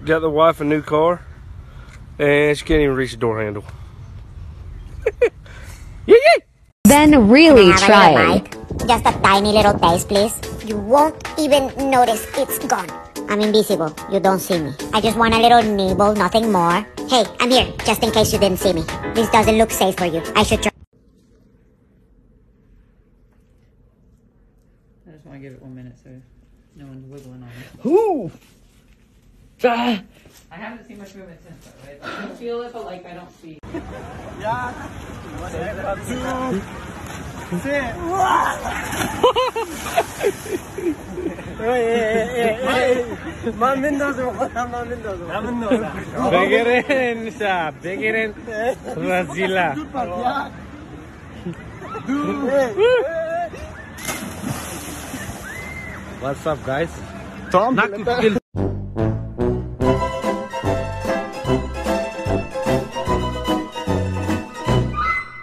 got the wife a new car, and she can't even reach the door handle. Then really trying. Just a tiny little taste, please. You won't even notice it's gone. I'm invisible. You don't see me. I just want a little nibble, nothing more. Hey, I'm here, just in case you didn't see me. This doesn't look safe for you. I should try. I just want to give it 1 minute so no one's wiggling on it. Ooh. I haven't seen much movement since though, right? I can feel it, but like I don't see. Yeah. 1, 2, 3. Bigirin siya. Bigirin. Razila. What's up, guys? Tom,